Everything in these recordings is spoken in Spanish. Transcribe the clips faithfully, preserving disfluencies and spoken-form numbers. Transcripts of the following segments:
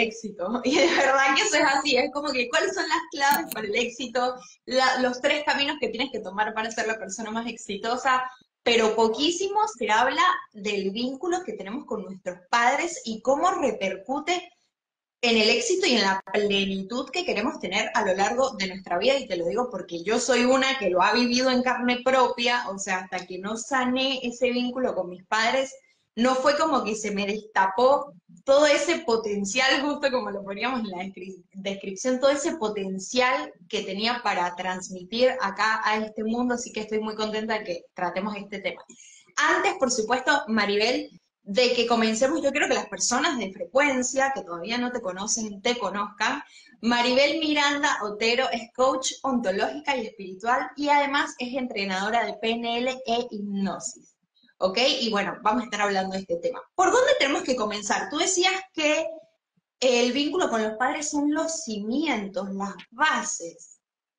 éxito. Y de verdad que eso es así, es como que cuáles son las claves para el éxito, la- los tres caminos que tienes que tomar para ser la persona más exitosa, pero poquísimo se habla del vínculo que tenemos con nuestros padres y cómo repercute en el éxito y en la plenitud que queremos tener a lo largo de nuestra vida, y te lo digo porque yo soy una que lo ha vivido en carne propia, o sea, hasta que no sané ese vínculo con mis padres, no fue como que se me destapó todo ese potencial, justo como lo poníamos en la descri- descripción, todo ese potencial que tenía para transmitir acá a este mundo, así que estoy muy contenta de que tratemos este tema. Antes, por supuesto, Maribel, de que comencemos, yo quiero que las personas de frecuencia, que todavía no te conocen, te conozcan. Maribel Miranda Otero es coach ontológica y espiritual y además es entrenadora de P N L e hipnosis. ¿Ok? Y bueno, vamos a estar hablando de este tema. ¿Por dónde tenemos que comenzar? Tú decías que el vínculo con los padres son los cimientos, las bases.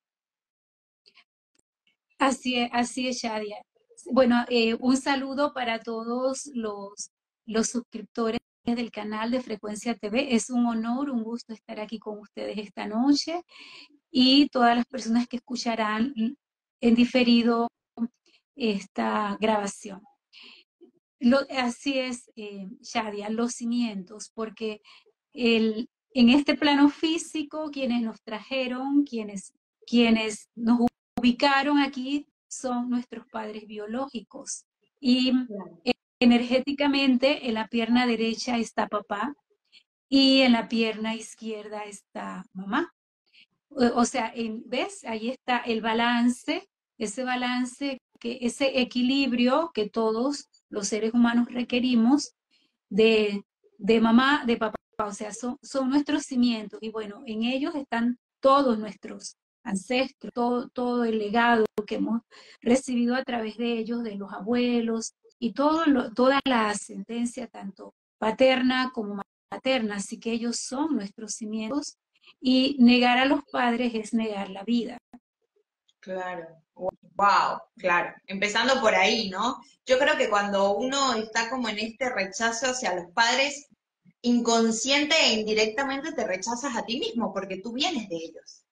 Así es, así es, Shadia. Bueno, eh, un saludo para todos los, los suscriptores del canal de Frecuencia T V. Es un honor, un gusto estar aquí con ustedes esta noche y todas las personas que escucharán en diferido esta grabación. Lo, así es, eh, Shadia, los cimientos, porque el, en este plano físico, quienes nos trajeron, quienes, quienes nos ubicaron aquí, son nuestros padres biológicos. Y energéticamente, en la pierna derecha está papá y en la pierna izquierda está mamá. O, o sea, en, ¿ves? Ahí está el balance, ese balance, que, ese equilibrio que todos los seres humanos requerimos de, de mamá, de papá, o sea, son, son nuestros cimientos y bueno, en ellos están todos nuestros ancestros, todo, todo el legado que hemos recibido a través de ellos, de los abuelos y todo lo, toda la ascendencia, tanto paterna como materna, así que ellos son nuestros cimientos y negar a los padres es negar la vida. Claro, wow, claro. Empezando por ahí, ¿no? Yo creo que cuando uno está como en este rechazo hacia los padres, inconsciente e indirectamente te rechazas a ti mismo porque tú vienes de ellos.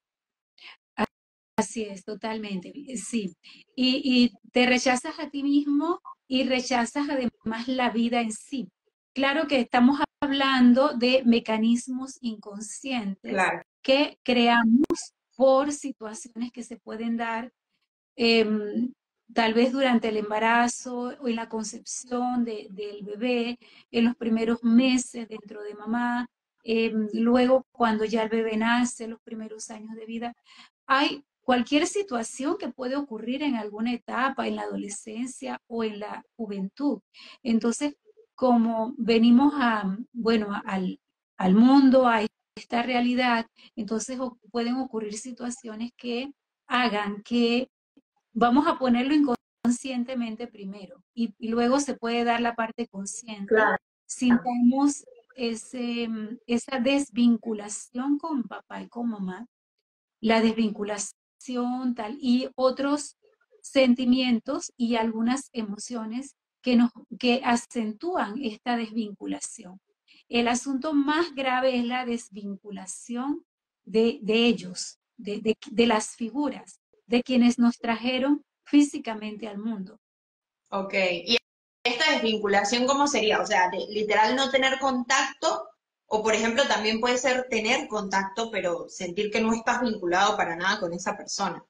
Así es, totalmente, sí. Y, y te rechazas a ti mismo y rechazas además la vida en sí. Claro que estamos hablando de mecanismos inconscientes Claro, que creamos por situaciones que se pueden dar eh, tal vez durante el embarazo o en la concepción de, del bebé, en los primeros meses dentro de mamá, eh, luego cuando ya el bebé nace, los primeros años de vida. Hay cualquier situación que puede ocurrir en alguna etapa, en la adolescencia o en la juventud. Entonces, como venimos a, bueno, al, al mundo, a esta realidad, entonces pueden ocurrir situaciones que hagan que vamos a ponerlo inconscientemente primero y, y luego se puede dar la parte consciente. claro. Sintamos ese, esa desvinculación con papá y con mamá, la desvinculación tal y otros sentimientos y algunas emociones que, nos, que acentúan esta desvinculación. El asunto más grave es la desvinculación de, de ellos, de, de, de las figuras, de quienes nos trajeron físicamente al mundo. Ok. ¿Y esta desvinculación cómo sería? O sea, de- literal no tener contacto, o por ejemplo también puede ser tener contacto, pero sentir que no estás vinculado para nada con esa persona.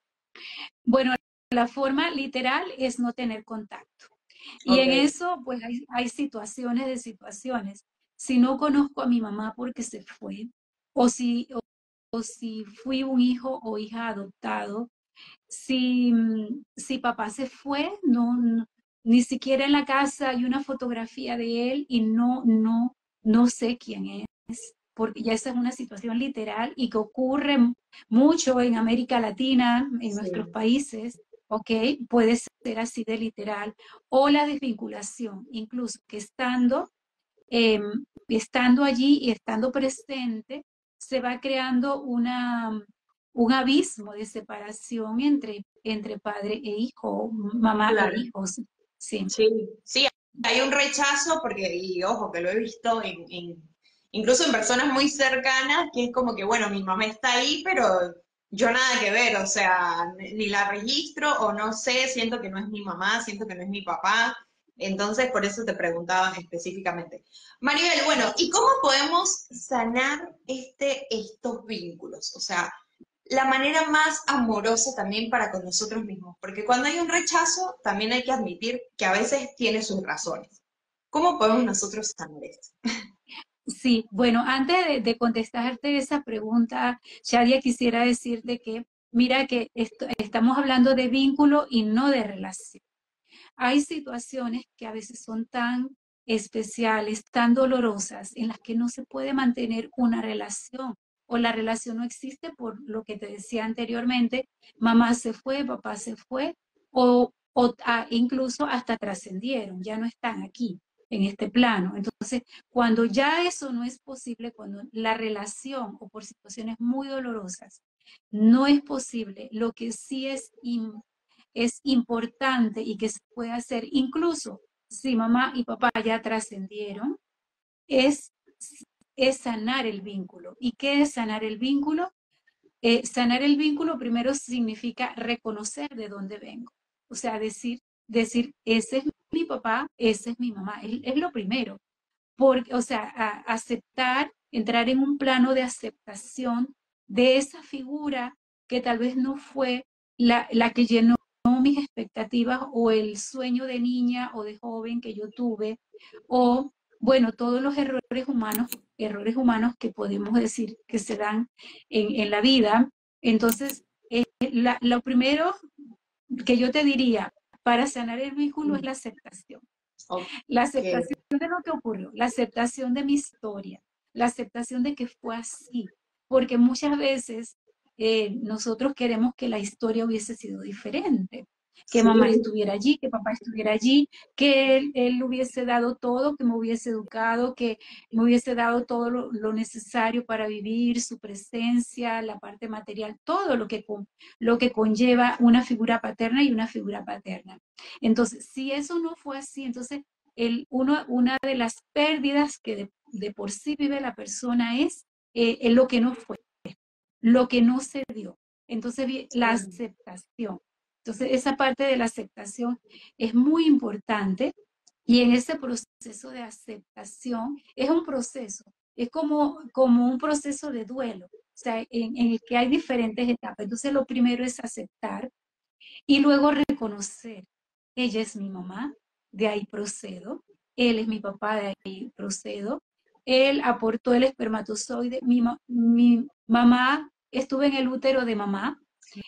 Bueno, la forma literal es no tener contacto. Y Ok, en eso, pues hay, hay situaciones de situaciones. Si no conozco a mi mamá porque se fue, o si, o, o si fui un hijo o hija adoptado, si, si papá se fue, no, no, ni siquiera en la casa hay una fotografía de él y no, no, no sé quién es, porque ya esa es una situación literal y que ocurre mucho en América Latina, en nuestros sí. países, ¿ok? Puede ser así de literal. O la desvinculación, incluso que estando, eh, estando allí y estando presente, se va creando una, un abismo de separación entre, entre padre e hijo, mamá e Claro. hijos. Sí. Sí, sí, hay un rechazo porque, y ojo, que lo he visto en, en incluso en personas muy cercanas, que es como que, bueno, mi mamá está ahí, pero yo nada que ver, o sea, ni la registro o no sé, siento que no es mi mamá, siento que no es mi papá, entonces por eso te preguntaba específicamente. Maribel, bueno, ¿y cómo podemos sanar este, estos vínculos? O sea, la manera más amorosa también para con nosotros mismos, porque cuando hay un rechazo, también hay que admitir que a veces tiene sus razones. ¿Cómo podemos nosotros sanar esto? Sí, bueno, antes de, de contestarte esa pregunta, Shadia, quisiera decirte que, mira que esto- estamos hablando de vínculo y no de relación. Hay situaciones que a veces son tan especiales, tan dolorosas, en las que no se puede mantener una relación o la relación no existe por lo que te decía anteriormente, mamá se fue, papá se fue o, o ah, incluso hasta trascendieron, ya no están aquí en este plano. Entonces, cuando ya eso no es posible, cuando la relación o por situaciones muy dolorosas no es posible, lo que sí es es importante y que se puede hacer, incluso si mamá y papá ya trascendieron, es, es sanar el vínculo. ¿Y qué es sanar el vínculo? Eh, sanar el vínculo primero significa reconocer de dónde vengo. O sea, decir, decir, ese es mi papá, ese es mi mamá. Es, es lo primero. Porque, o sea, a, aceptar, entrar en un plano de aceptación de esa figura que tal vez no fue la, la que llenó mis expectativas o el sueño de niña o de joven que yo tuve, o bueno, todos los errores humanos, errores humanos que podemos decir que se dan en, en la vida. Entonces, eh, la, lo primero que yo te diría para sanar el vínculo es la aceptación. Ok, La aceptación de lo que ocurrió, la aceptación de mi historia, la aceptación de que fue así, porque muchas veces eh, nosotros queremos que la historia hubiese sido diferente, que mamá sí, estuviera allí, que papá estuviera allí, que él, él hubiese dado todo, que me hubiese educado, que me hubiese dado todo lo, lo necesario para vivir, su presencia, la parte material, todo lo que, lo que conlleva una figura paterna y una figura paterna. Entonces, si eso no fue así, entonces el, uno, una de las pérdidas que de, de por sí vive la persona es eh, lo que no fue, lo que no se dio. Entonces, la sí. aceptación. Entonces, esa parte de la aceptación es muy importante y en ese proceso de aceptación es un proceso, es como, como un proceso de duelo, o sea, en, en el que hay diferentes etapas. Entonces, lo primero es aceptar y luego reconocer, ella es mi mamá, de ahí procedo, él es mi papá, de ahí procedo, él aportó el espermatozoide, mi, mi mamá estuve en el útero de mamá,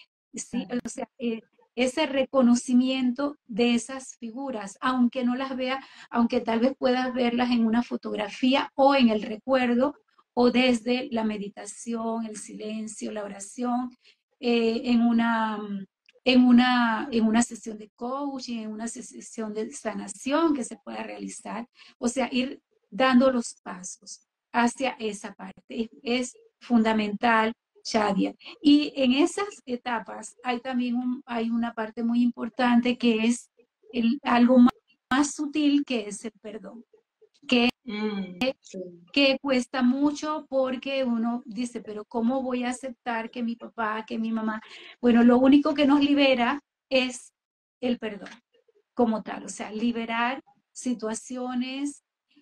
¿sí? O sea, eh, ese reconocimiento de esas figuras, aunque no las vea, aunque tal vez puedas verlas en una fotografía o en el recuerdo, o desde la meditación, el silencio, la oración, eh, en una en una, en una sesión de coaching, en una sesión de sanación que se pueda realizar, o sea, ir dando los pasos hacia esa parte. Es, es fundamental, Shadia. Y en esas etapas hay también un, hay una parte muy importante que es el, algo más, más sutil que es el perdón, que Mm, sí. que cuesta mucho porque uno dice, pero ¿cómo voy a aceptar que mi papá, que mi mamá? Bueno, lo único que nos libera es el perdón como tal, o sea, liberar situaciones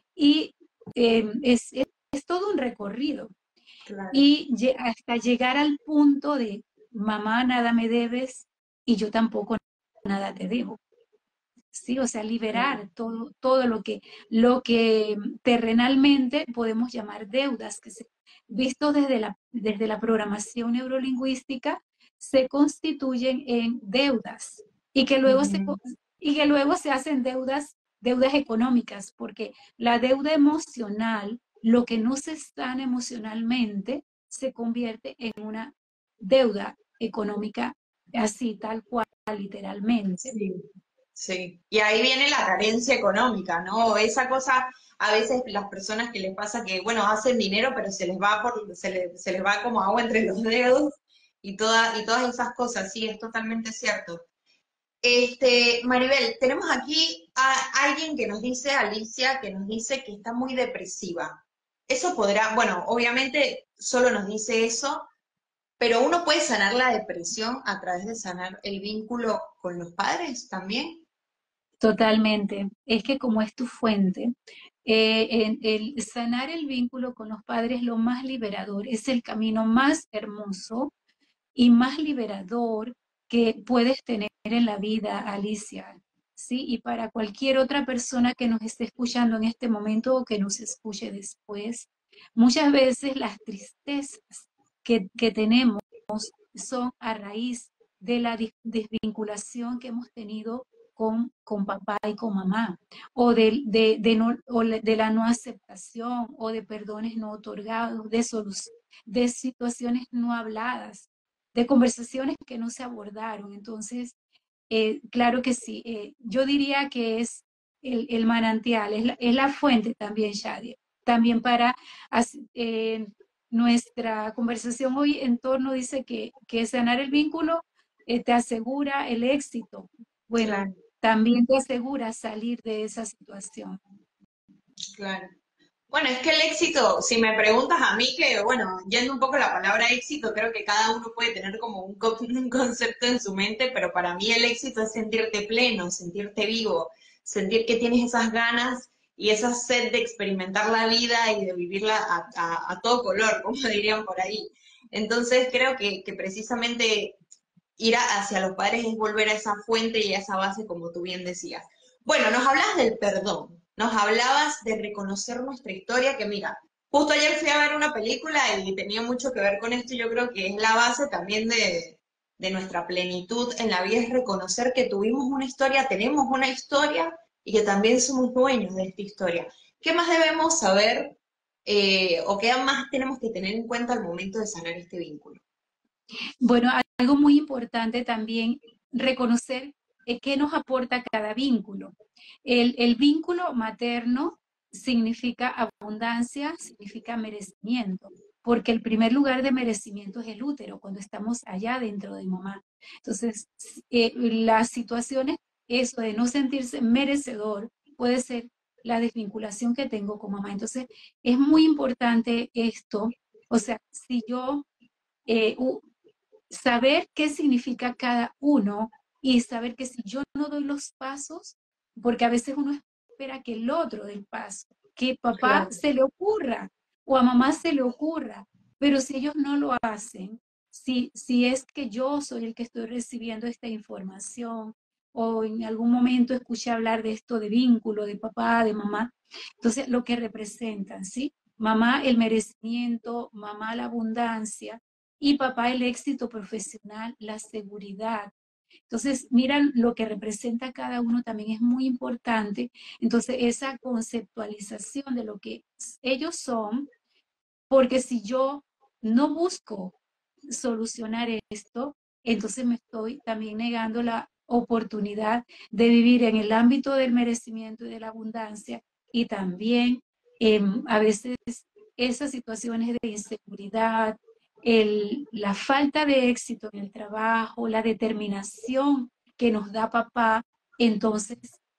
y eh, es, es, es, todo un recorrido. Claro. Y hasta llegar al punto de, mamá, nada me debes y yo tampoco nada te debo. ¿Sí? O sea, liberar todo, todo lo que, lo que terrenalmente podemos llamar deudas, que se, visto desde la, desde la programación neurolingüística, se constituyen en deudas y que luego se, Ujú. y que luego se hacen deudas, deudas económicas, porque la deuda emocional, lo que no se sana emocionalmente, se convierte en una deuda económica, así, tal cual, literalmente. Sí, sí. Y ahí viene la carencia económica, ¿no? Esa cosa, a veces las personas que les pasa que, bueno, hacen dinero, pero se les va por, se les, se les va como agua entre los dedos y toda, y todas esas cosas, sí, es totalmente cierto. Este, Maribel, tenemos aquí a alguien que nos dice, Alicia, que nos dice que está muy depresiva. eso podrá, bueno, obviamente solo nos dice eso, pero uno puede sanar la depresión a través de sanar el vínculo con los padres también. Totalmente. Es que como es tu fuente, eh, en- el sanar el vínculo con los padres es lo más liberador, es el camino más hermoso y más liberador que puedes tener en la vida, Alicia. ¿Sí? Y para cualquier otra persona que nos esté escuchando en este momento o que nos escuche después, muchas veces las tristezas que, que tenemos son a raíz de la dis- desvinculación que hemos tenido con, con papá y con mamá, o, de, de, de, no, o de la no aceptación, o de perdones no otorgados, de, solu- de situaciones no habladas, de conversaciones que no se abordaron. Entonces, eh, claro que sí, eh, yo diría que es el, el manantial, es la, es la fuente también, Shadia. También para eh, nuestra conversación hoy en torno dice que, que sanar el vínculo eh, te asegura el éxito. Bueno, Claro, también te asegura salir de esa situación. claro. Bueno, es que el éxito, si me preguntas a mí, que bueno, yendo un poco a la palabra éxito, creo que cada uno puede tener como un, co- un concepto en su mente, pero para mí el éxito es sentirte pleno, sentirte vivo, sentir que tienes esas ganas y esa sed de experimentar la vida y de vivirla a, a- a todo color, como dirían por ahí. Entonces creo que, que precisamente ir a- hacia los padres es volver a esa fuente y a esa base, como tú bien decías. Bueno, nos hablas del perdón, nos hablabas de reconocer nuestra historia, que mira, justo ayer fui a ver una película y tenía mucho que ver con esto, y yo creo que es la base también de, de nuestra plenitud en la vida, es reconocer que tuvimos una historia, tenemos una historia y que también somos dueños de esta historia. ¿Qué más debemos saber eh, o qué más tenemos que tener en cuenta al momento de sanar este vínculo? Bueno, algo muy importante también, reconocer eh, qué nos aporta cada vínculo. El, el vínculo materno significa abundancia, significa merecimiento, porque el primer lugar de merecimiento es el útero, cuando estamos allá dentro de mamá. Entonces, eh, las situaciones, eso de no sentirse merecedor, puede ser la desvinculación que tengo con mamá. Entonces, es muy importante esto. O sea, si yo eh, saber qué significa cada uno y saber que si yo no doy los pasos, porque a veces uno espera que el otro dé el paso, que papá Claro. se le ocurra o a mamá se le ocurra, pero si ellos no lo hacen, si, si es que yo soy el que estoy recibiendo esta información o en algún momento escuché hablar de esto de vínculo, de papá, de mamá, entonces lo que representan, ¿sí? Mamá el merecimiento, mamá la abundancia, y papá el éxito profesional, la seguridad. Entonces, mira lo que representa cada uno también es muy importante. Entonces, esa conceptualización de lo que ellos son, porque si yo no busco solucionar esto, entonces me estoy también negando la oportunidad de vivir en el ámbito del merecimiento y de la abundancia y también eh, a veces esas situaciones de inseguridad, el, la falta de éxito en el trabajo, la determinación que nos da papá, entonces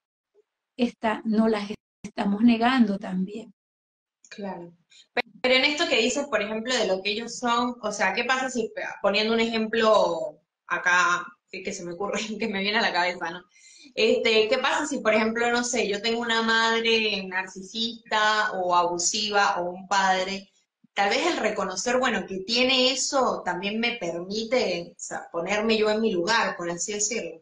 esta, no las estamos negando también. Claro. Pero en esto que dices, por ejemplo, de lo que ellos son, o sea, ¿qué pasa si, poniendo un ejemplo acá, que que se me ocurre, que me viene a la cabeza, ¿no? Este, ¿qué pasa si, por ejemplo, no sé, yo tengo una madre narcisista o abusiva o un padre? Tal vez el reconocer, bueno, que tiene eso también me permite, o sea, ponerme yo en mi lugar, por así decirlo.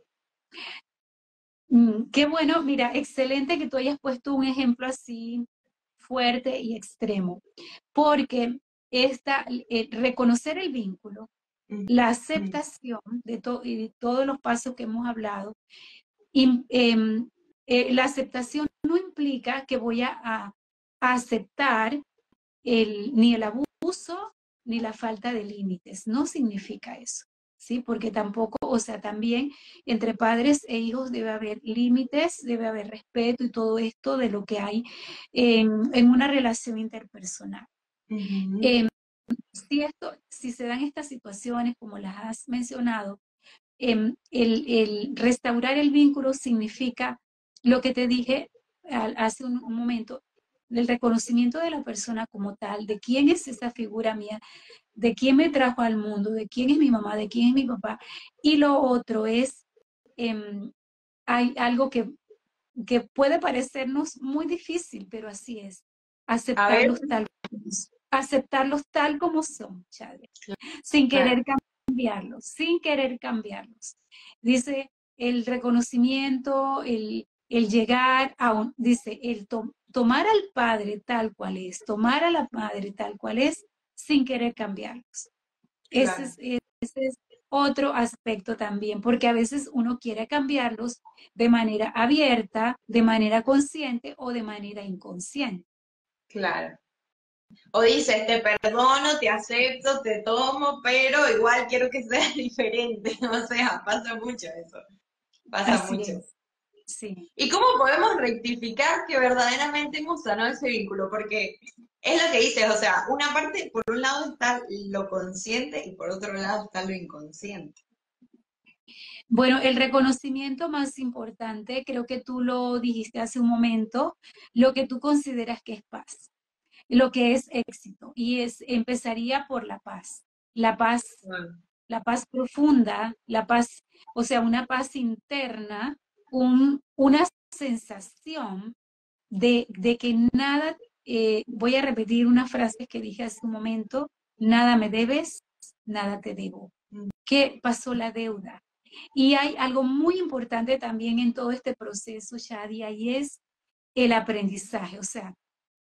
Mm, qué bueno, mira, excelente que tú hayas puesto un ejemplo así fuerte y extremo, porque esta, eh, reconocer el vínculo, Mm, la mm, aceptación de, to- y de todos los pasos que hemos hablado, im- em, eh, la aceptación no implica que voy a, a- a aceptar el, ni el abuso ni la falta de límites, no significa eso. ¿Sí? Porque tampoco, o sea, también entre padres e hijos debe haber límites, debe haber respeto y todo esto de lo que hay en, en una relación interpersonal. ujú. Eh, si, esto, si se dan estas situaciones como las has mencionado, eh, el, el, restaurar el vínculo significa lo que te dije al, hace un, un momento, el reconocimiento de la persona como tal, de quién es esa figura mía, de quién me trajo al mundo, de quién es mi mamá, de quién es mi papá. Y lo otro es, eh, hay algo que, que puede parecernos muy difícil, pero así es, A ver, aceptarlos tal como son, aceptarlos tal como son, Chade, sin claro, querer cambiarlos, sin querer cambiarlos. Dice el reconocimiento, el, el llegar a un, dice, el to, tomar al padre tal cual es, tomar a la madre tal cual es, sin querer cambiarlos. Ese claro, es, ese es otro aspecto también, porque a veces uno quiere cambiarlos de manera abierta, de manera consciente o de manera inconsciente. claro. O dices, te perdono, te acepto, te tomo, pero igual quiero que sea diferente. O sea, pasa mucho eso, pasa Así mucho. es, sí. ¿Y cómo podemos rectificar que verdaderamente hemos sanado ese vínculo? Porque es lo que dices, o sea, una parte, por un lado está lo consciente y por otro lado está lo inconsciente. Bueno, el reconocimiento más importante, creo que tú lo dijiste hace un momento, lo que tú consideras que es paz, lo que es éxito, y es empezaría por la paz, la paz, Ah, la paz profunda, la paz, o sea, una paz interna, un, una sensación de, de que nada, eh, voy a repetir una frase que dije hace un momento, nada me debes, nada te debo. mm, ¿Qué pasó la deuda? Y hay algo muy importante también en todo este proceso, Shadia, y es el aprendizaje. O sea,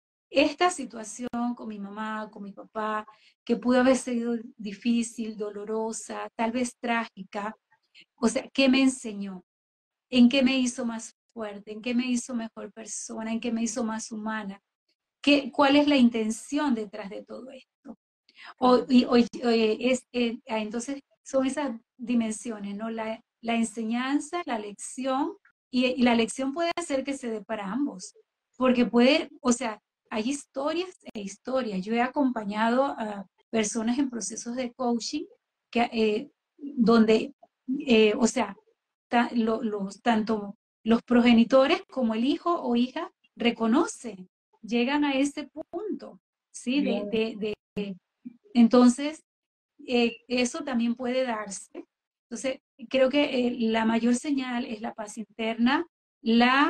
esta situación con mi mamá, con mi papá, que pudo haber sido difícil, dolorosa, tal vez trágica, o sea, ¿qué me enseñó? ¿En qué me hizo más fuerte? ¿En qué me hizo mejor persona? ¿En qué me hizo más humana? ¿Qué, ¿Cuál es la intención detrás de todo esto? O, mm, y, o- oye, es, eh, ah, entonces son esas dimensiones, ¿no? La, la enseñanza, la lección, y, y la lección puede hacer que se dé para ambos, porque puede, o sea, hay historias e historias. Yo he acompañado a personas en procesos de coaching que, eh, donde, eh, o sea, ta- lo- los, tanto los progenitores como el hijo o hija reconocen, llegan a ese punto, ¿sí? De, bien, de, de entonces, eh, eso también puede darse. Entonces, creo que eh, la mayor señal es la paz interna, la,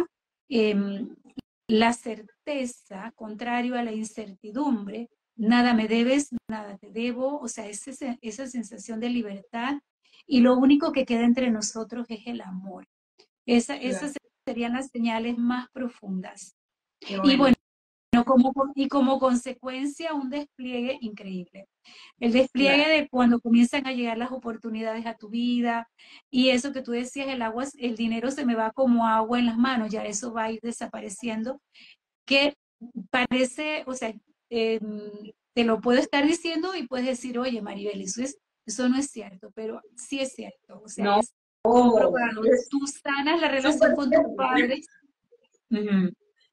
em, la certeza, contrario a la incertidumbre, nada me debes, nada te debo, o sea, ese- esa sensación de libertad y lo único que queda entre nosotros es el amor. Esa, claro, esas serían las señales más profundas. qué Y bueno, bueno, como, y como consecuencia, un despliegue increíble. El despliegue claro, de cuando comienzan a llegar las oportunidades a tu vida y eso que tú decías, el agua, el dinero se me va como agua en las manos, ya eso va a ir desapareciendo, que parece, o sea, eh, te lo puedo estar diciendo y puedes decir, oye, Maribel, eso, es, eso no es cierto, pero sí es cierto, o sea, no, es comprobado. es Tú sanas la súper relación con tus cierto. padres, uh-huh.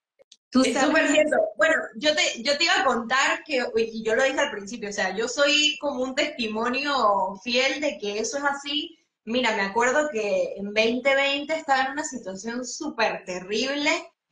Tú Es sabes súper la... cierto. Bueno, yo te, yo te iba a contar que, y yo lo dije al principio, o sea, yo soy como un testimonio fiel de que eso es así. Mira, me acuerdo que en veinte veinte estaba en una situación súper terrible,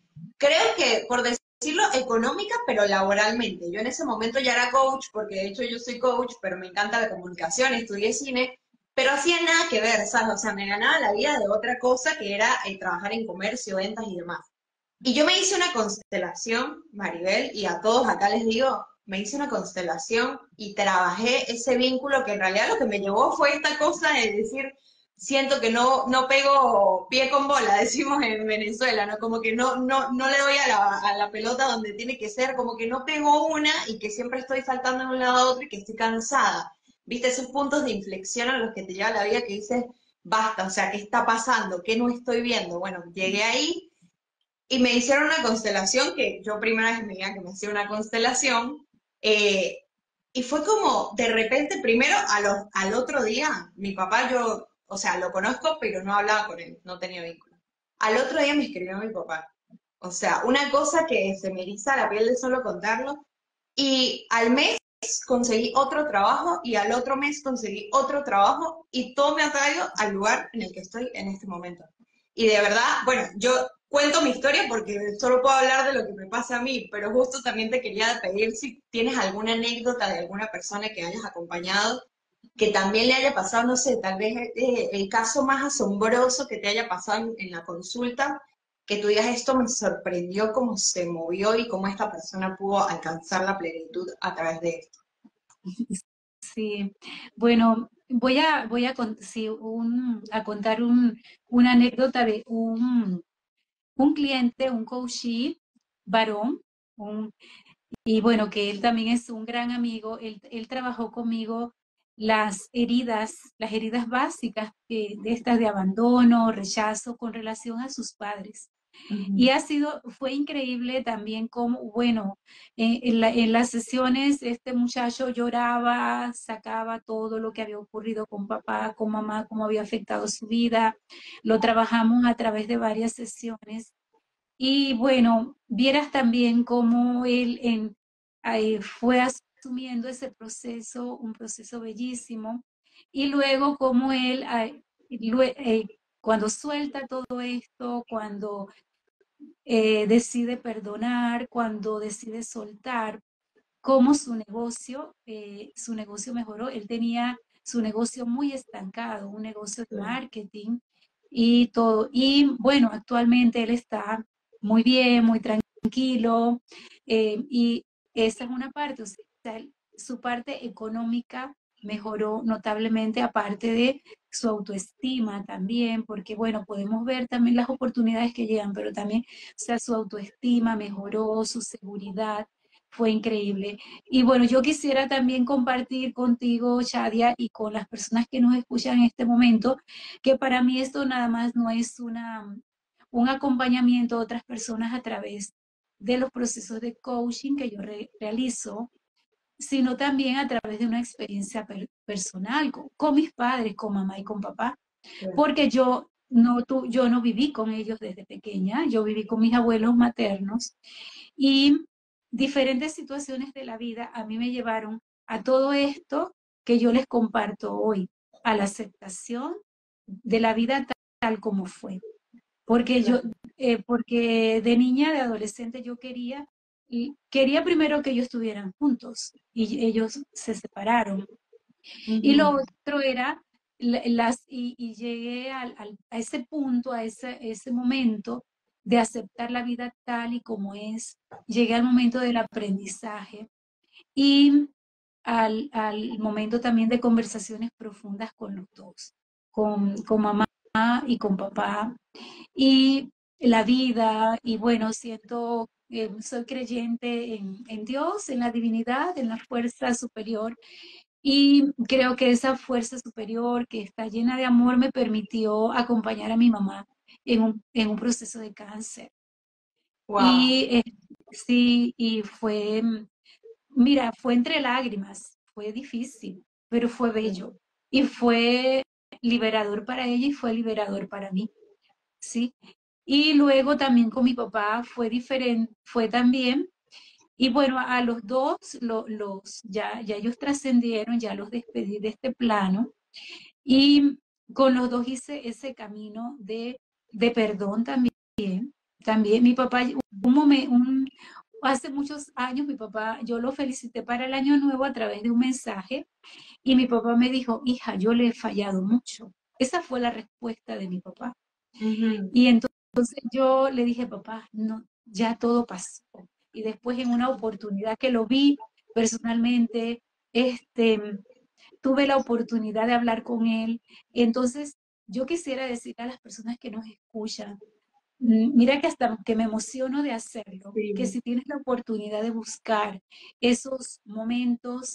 creo que por decirlo económica, pero laboralmente. Yo en ese momento ya era coach, porque de hecho yo soy coach, pero me encanta la comunicación, estudié cine, pero hacía nada que ver, ¿sabes? O sea, me ganaba la vida de otra cosa que era eh, trabajar en comercio, ventas y demás. Y yo me hice una constelación, Maribel, y a todos acá les digo, me hice una constelación y trabajé ese vínculo que en realidad lo que me llevó fue esta cosa de decir, siento que no, no pego pie con bola, decimos en Venezuela, ¿no? Como que no, no, no le doy a la, a la pelota donde tiene que ser, como que no pego una y que siempre estoy saltando de un lado a otro y que estoy cansada. ¿Viste? Esos puntos de inflexión a los que te lleva la vida que dices, basta, o sea, ¿qué está pasando? ¿Qué no estoy viendo? Bueno, llegué ahí y me hicieron una constelación, que yo primera vez en mi vida que me hacía una constelación, eh, y fue como, de repente, primero, a los, al otro día, mi papá yo, o sea, lo conozco, pero no hablaba con él, no tenía vínculo. Al otro día me escribió mi papá. O sea, una cosa que se me eriza la piel de solo contarlo. Y al mes conseguí otro trabajo y al otro mes conseguí otro trabajo y todo me ha traído al lugar en el que estoy en este momento. Y de verdad, bueno, yo cuento mi historia porque solo puedo hablar de lo que me pasa a mí, pero justo también te quería pedir si tienes alguna anécdota de alguna persona que hayas acompañado que también le haya pasado, no sé, tal vez eh, el caso más asombroso que te haya pasado en, en la consulta, que tú digas, esto me sorprendió cómo se movió y cómo esta persona pudo alcanzar la plenitud a través de esto. Sí, bueno, voy a, voy a, con- sí, un- a contar un- una anécdota de un, un cliente, un coachee varón, un- y bueno, que él también es un gran amigo. Él, él trabajó conmigo las heridas, las heridas básicas eh, de estas de abandono, rechazo con relación a sus padres. Y Ujú. ha sido, fue increíble también como, bueno, en, en la- en las sesiones este muchacho lloraba, sacaba todo lo que había ocurrido con papá, con mamá, cómo había afectado su vida. Lo trabajamos a través de varias sesiones. Y bueno, vieras también cómo él en, ahí fue asumiendo ese proceso, un proceso bellísimo. Y luego cómo él, ay, lue- eh, cuando suelta todo esto, cuando eh, decide perdonar, cuando decide soltar, cómo su negocio, eh, su negocio mejoró. Él tenía su negocio muy estancado, un negocio de marketing y todo. Y bueno, actualmente él está muy bien, muy tranquilo, eh, y esa es una parte, o sea, su parte económica mejoró notablemente, aparte de su autoestima también, porque bueno, podemos ver también las oportunidades que llegan, pero también, o sea, su autoestima mejoró, su seguridad fue increíble. Y bueno, yo quisiera también compartir contigo, Shadia, y con las personas que nos escuchan en este momento, que para mí esto nada más no es una, un acompañamiento a otras personas a través de los procesos de coaching que yo re realizo, sino también a través de una experiencia per personal con, con, mis padres, con mamá y con papá, porque yo no, tu, yo no viví con ellos desde pequeña, yo viví con mis abuelos maternos y diferentes situaciones de la vida a mí me llevaron a todo esto que yo les comparto hoy, a la aceptación de la vida tal, tal como fue. Porque yo, Claro. eh, porque de niña, de adolescente, yo quería, y quería primero que ellos estuvieran juntos y ellos se separaron. Y lo Ujú. otro era, las, y, y llegué al, al, a ese punto, a ese, ese momento de aceptar la vida tal y como es. Llegué al momento del aprendizaje y al, al momento también de conversaciones profundas con los dos, con, con mamá y con papá y la vida, y bueno, siento, eh, soy creyente en, en Dios, en la divinidad, en la fuerza superior, y creo que esa fuerza superior que está llena de amor me permitió acompañar a mi mamá en un, en un proceso de cáncer. Wow. Y eh, sí, y fue, mm, mira, fue entre lágrimas, fue difícil, pero fue bello. Y fue liberador para ella y fue liberador para mí, ¿sí? Y luego también con mi papá fue diferente, fue también, y bueno, a los dos, lo- los, ya, ya ellos trascendieron, ya los despedí de este plano, y con los dos hice ese camino de, de perdón también. También mi papá, un momento, un, hace muchos años, mi papá, yo lo felicité para el año nuevo a través de un mensaje, y mi papá me dijo, hija, yo le he fallado mucho. Esa fue la respuesta de mi papá. Ujú. Y entonces yo le dije, papá, no, ya todo pasó. Y después en una oportunidad que lo vi personalmente, este, tuve la oportunidad de hablar con él. Entonces, yo quisiera decir a las personas que nos escuchan, mm, mira que hasta que me emociono de hacerlo, que Sí. si tienes la oportunidad de buscar esos momentos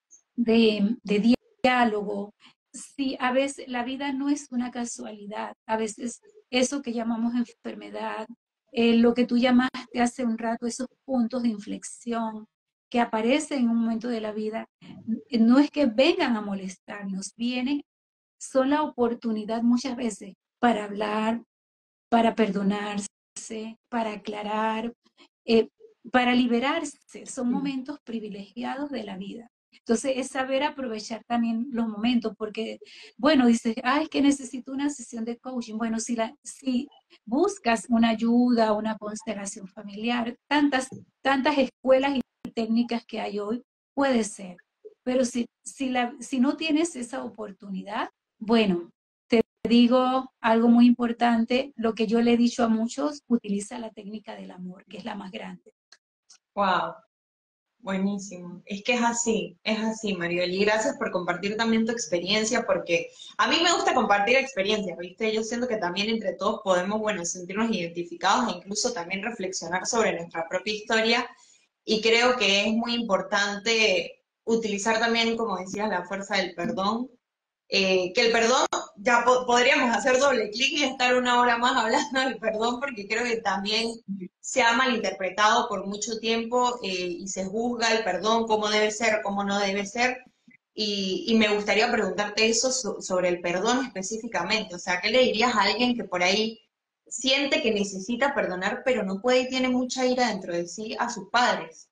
de, de diálogo. Sí, a veces la vida no es una casualidad, a veces eso que llamamos enfermedad, eh, lo que tú llamaste hace un rato, esos puntos de inflexión que aparecen en un momento de la vida, n- no es que vengan a molestarnos, vienen, son la oportunidad muchas veces para hablar, para perdonarse, para aclarar, eh, para liberarse. Son momentos privilegiados de la vida. Entonces es saber aprovechar también los momentos, porque, bueno, dices, ay, que necesito una sesión de coaching. Bueno, si, la, si buscas una ayuda, una constelación familiar, tantas, tantas escuelas y técnicas que hay hoy, puede ser. Pero si, si, la, si no tienes esa oportunidad, bueno, te digo algo muy importante, lo que yo le he dicho a muchos, utiliza la técnica del amor, que es la más grande. Wow, buenísimo. Es que es así, es así, Maribel. Y gracias por compartir también tu experiencia, porque a mí me gusta compartir experiencias, ¿viste? Yo siento que también entre todos podemos, bueno, sentirnos identificados e incluso también reflexionar sobre nuestra propia historia. Y creo que es muy importante utilizar también, como decías, la fuerza del perdón. Eh, que el perdón, ya po- podríamos hacer doble clic y estar una hora más hablando del perdón, porque creo que también se ha malinterpretado por mucho tiempo eh, y se juzga el perdón, cómo debe ser, cómo no debe ser. Y, y me gustaría preguntarte eso so- sobre el perdón específicamente. O sea, ¿qué le dirías a alguien que por ahí siente que necesita perdonar, pero no puede y tiene mucha ira dentro de sí a sus padres?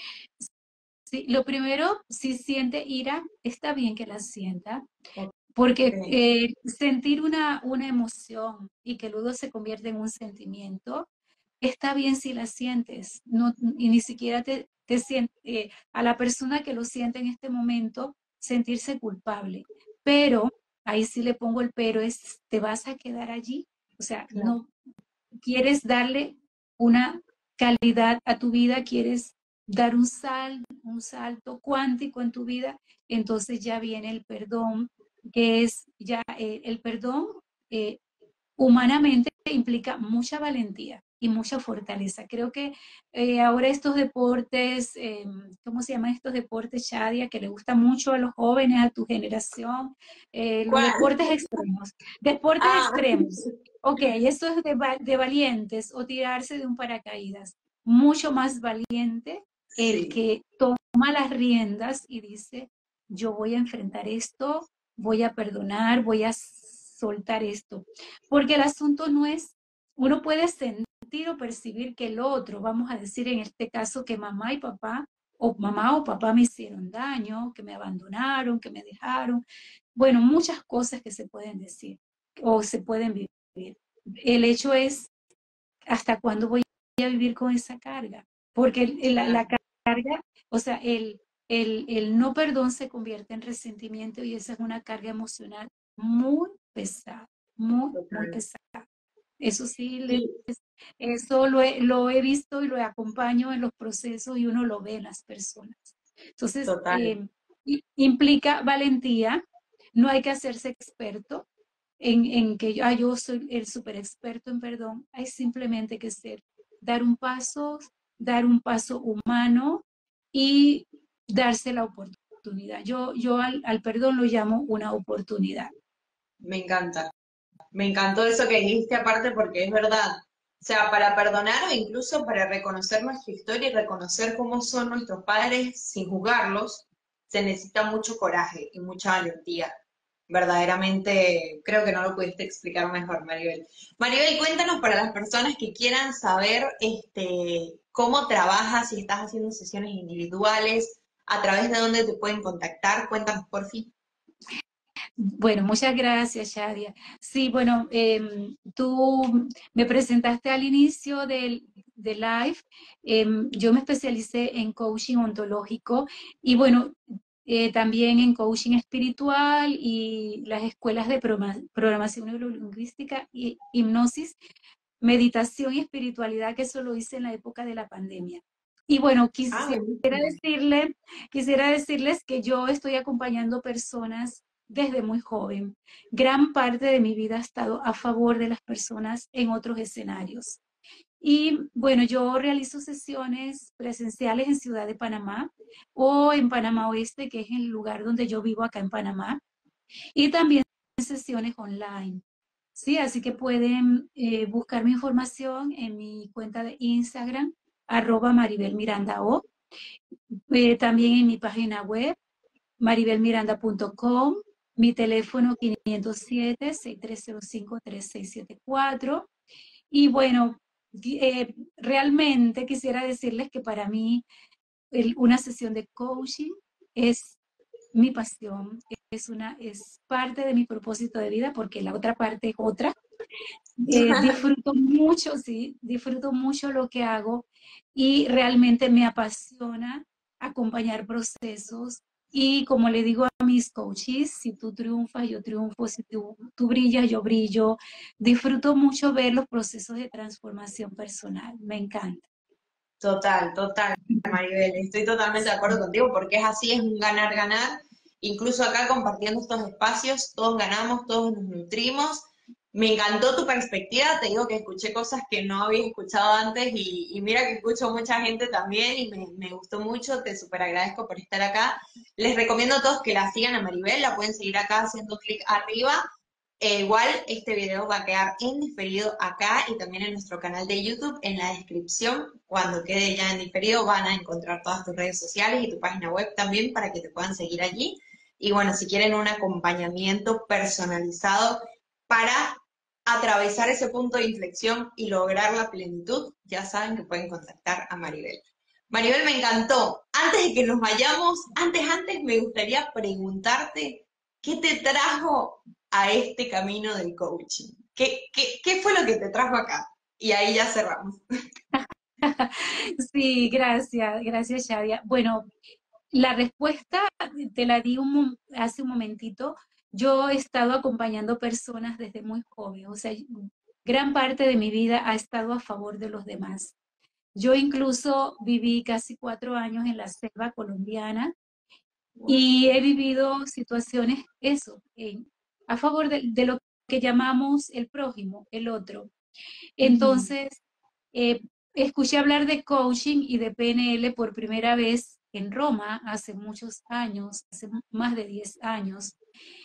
Sí, lo primero, si siente ira, está bien que la sienta, Ok, porque eh, sentir una, una emoción y que luego se convierte en un sentimiento, está bien si la sientes, no, y ni siquiera te, te siente, eh, a la persona que lo siente en este momento, sentirse culpable. Pero, ahí sí le pongo el pero, es, ¿te vas a quedar allí? O sea, claro, no quieres darle una calidad a tu vida, quieres dar un sal, un salto cuántico en tu vida, entonces ya viene el perdón, que es ya eh, el perdón eh, humanamente implica mucha valentía y mucha fortaleza. Creo que eh, ahora estos deportes, eh, ¿cómo se llaman estos deportes, Shadia? Que le gustan mucho a los jóvenes, a tu generación, eh, los ¿cuál? deportes extremos. Deportes Ah, extremos. Ok, eso es de, de valientes o tirarse de un paracaídas. Mucho más valiente el sí, que toma las riendas y dice, yo voy a enfrentar esto, voy a perdonar, voy a soltar esto. Porque el asunto no es, uno puede sentir o percibir que el otro, vamos a decir en este caso que mamá y papá, o mamá o papá me hicieron daño, que me abandonaron, que me dejaron. Bueno, muchas cosas que se pueden decir o se pueden vivir. El hecho es hasta cuándo voy a vivir con esa carga. Porque el- la, la claro, carga, o sea, el, el, el no perdón se convierte en resentimiento y esa es una carga emocional muy pesada, muy, muy total. pesada. Eso sí, le- Y eso lo he, lo he visto y lo acompaño en los procesos y uno lo ve en las personas. Entonces, total, eh, i- implica valentía, no hay que hacerse experto en, en que ah, yo soy el super experto en perdón, hay simplemente que ser, dar un paso, dar un paso humano y darse la oportunidad. Yo, yo al, al perdón lo llamo una oportunidad. me encanta. Me encantó eso que dijiste aparte porque es verdad. O sea, para perdonar o incluso para reconocer nuestra historia y reconocer cómo son nuestros padres sin juzgarlos, se necesita mucho coraje y mucha valentía. Verdaderamente, creo que no lo pudiste explicar mejor, Maribel. Maribel, cuéntanos para las personas que quieran saber este, cómo trabajas, si estás haciendo sesiones individuales, a través de dónde te pueden contactar. Cuéntanos, por fin. Bueno, muchas gracias, Shadia. Sí, bueno, em, tú me presentaste al inicio del, del live. Em, yo me especialicé en coaching ontológico y bueno, eh, también en coaching espiritual y las escuelas de programa- programación neurolingüística y hipnosis, meditación y espiritualidad, que eso lo hice en la época de la pandemia. Y bueno, Ah, quisiera buenísimo. decirle, quisiera decirles que yo estoy acompañando personas desde muy joven. Gran parte de mi vida ha estado a favor de las personas en otros escenarios. Y bueno, yo realizo sesiones presenciales en Ciudad de Panamá o en Panamá Oeste, que es el lugar donde yo vivo acá en Panamá, y también sesiones online. Sí, así que pueden eh, buscar mi información en mi cuenta de Instagram, arroba Maribel Miranda O, eh, también en mi página web, maribel miranda punto com, mi teléfono quinientos siete, seis tres cero cinco, tres seis siete cuatro. Y bueno, eh, realmente quisiera decirles que para mí el, una sesión de coaching es mi pasión, es, una, es parte de mi propósito de vida, porque la otra parte es otra. Eh, disfruto mucho, sí, disfruto mucho lo que hago y realmente me apasiona acompañar procesos. Y como le digo a mis coaches, si tú triunfas, yo triunfo, si tú, tú brillas, yo brillo. Disfruto mucho ver los procesos de transformación personal, me encanta. Total, total, Maribel, estoy totalmente de acuerdo contigo porque es así, es un ganar-ganar. Incluso acá compartiendo estos espacios, todos ganamos, todos nos nutrimos. Me encantó tu perspectiva, te digo que escuché cosas que no había escuchado antes y, y mira que escucho mucha gente también y me, me gustó mucho, te súper agradezco por estar acá. Les recomiendo a todos que la sigan a Maribel, la pueden seguir acá haciendo clic arriba. Eh, igual este video va a quedar en diferido acá y también en nuestro canal de YouTube. En la descripción, cuando quede ya en diferido, van a encontrar todas tus redes sociales y tu página web también para que te puedan seguir allí. Y bueno, si quieren un acompañamiento personalizado para atravesar ese punto de inflexión y lograr la plenitud, ya saben que pueden contactar a Maribel. Maribel, me encantó. Antes de que nos vayamos, antes, antes me gustaría preguntarte, ¿qué te trajo a este camino del coaching? ¿Qué, qué, qué fue lo que te trajo acá? Y ahí ya cerramos. Sí, gracias, gracias, Shadia. Bueno, la respuesta te la di un, hace un momentito. Yo he estado acompañando personas desde muy joven, o sea, gran parte de mi vida ha estado a favor de los demás. Yo incluso viví casi cuatro años en la selva colombiana y he vivido situaciones, eso, en- a favor de, de lo que llamamos el prójimo, el otro. Ujú. Entonces, eh, escuché hablar de coaching y de P N L por primera vez en Roma hace muchos años, hace más de diez años,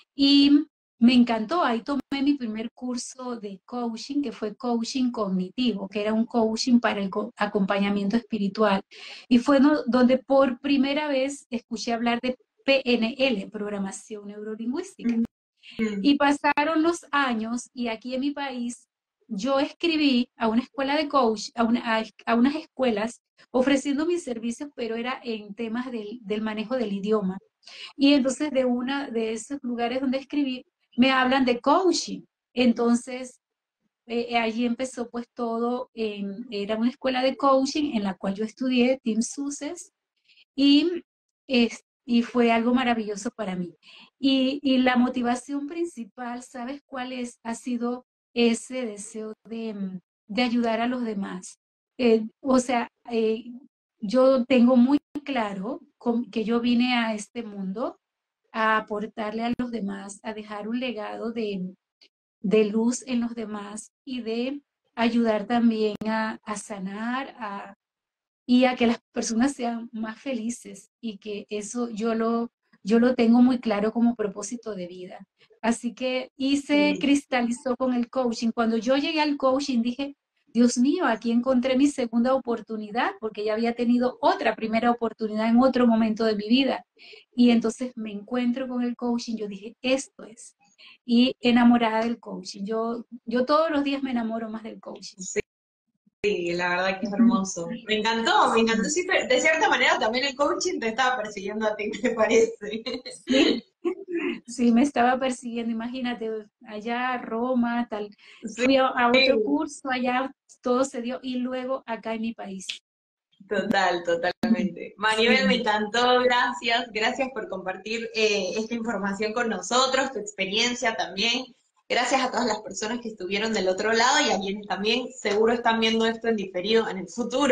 y me encantó. Ahí tomé mi primer curso de coaching, que fue coaching cognitivo, que era un coaching para el co- acompañamiento espiritual. Y fue no- donde por primera vez escuché hablar de P N L, programación neurolingüística. Ujú. Y pasaron los años y aquí en mi país yo escribí a una escuela de coach, a, una- a- a unas escuelas ofreciendo mis servicios, pero era en temas del, del manejo del idioma. Y entonces de una de esos lugares donde escribí, me hablan de coaching. Entonces, eh, eh, allí empezó pues todo, en- era una escuela de coaching en la cual yo estudié Team Success y, es, y fue algo maravilloso para mí. Y, y la motivación principal, ¿sabes cuál es? Ha sido ese deseo de, mm, de ayudar a los demás. Eh, o sea, eh, yo tengo muy claro con- que yo vine a este mundo a aportarle a los demás, a dejar un legado de, de luz en los demás y de ayudar también a, a sanar, a y a que las personas sean más felices y que eso yo lo, yo lo tengo muy claro como propósito de vida. Así que y se Sí. cristalizó con el coaching. Cuando yo llegué al coaching dije, Dios mío, aquí encontré mi segunda oportunidad porque ya había tenido otra primera oportunidad en otro momento de mi vida. Y entonces me encuentro con el coaching, yo dije, esto es. Y enamorada del coaching. Yo, yo todos los días me enamoro más del coaching. Sí, la verdad que es hermoso. Me encantó, me encantó. Sí. Sí, pero de cierta manera también el coaching te estaba persiguiendo a ti, ¿te parece? Sí. Sí, me estaba persiguiendo, imagínate, allá a Roma, tal. Sí, Fui a, a otro curso, allá todo se dio y luego acá en mi país. total, totalmente. Maribel, me Sí, encantó, gracias, gracias por compartir eh, esta información con nosotros, tu experiencia también. Gracias a todas las personas que estuvieron del otro lado y a quienes también seguro están viendo esto en diferido en el futuro.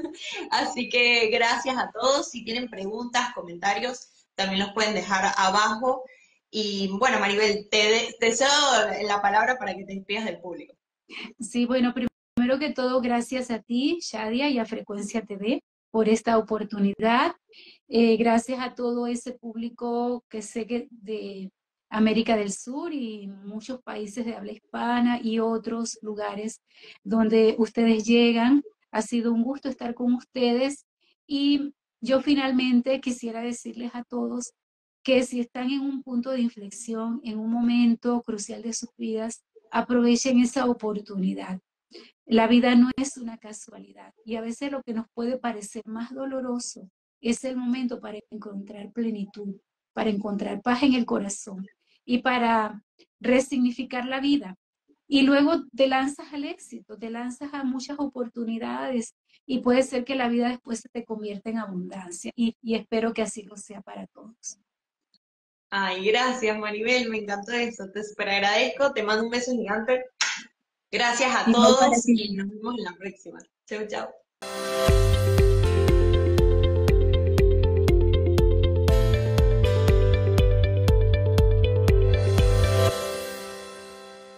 Así que gracias a todos. Si tienen preguntas, comentarios, también los pueden dejar abajo. Y bueno, Maribel, te, de- te cedo la palabra para que te despidas del público. sí, bueno, primero que todo, gracias a ti, Shadia, y a Frecuencia T V por esta oportunidad. Eh, gracias a todo ese público que sé que de América del Sur y muchos países de habla hispana y otros lugares donde ustedes llegan. Ha sido un gusto estar con ustedes y yo finalmente quisiera decirles a todos que si están en un punto de inflexión, en un momento crucial de sus vidas, aprovechen esa oportunidad. La vida no es una casualidad y a veces lo que nos puede parecer más doloroso es el momento para encontrar plenitud. para encontrar paz en el corazón y para resignificar la vida. Y luego te lanzas al éxito, te lanzas a muchas oportunidades y puede ser que la vida después se te convierta en abundancia y, y espero que así lo sea para todos. Ay, gracias, Maribel, me encantó eso, te super agradezco, te mando un beso gigante. Gracias a Igual para todos ti. y nos vemos en la próxima. Chau, chau.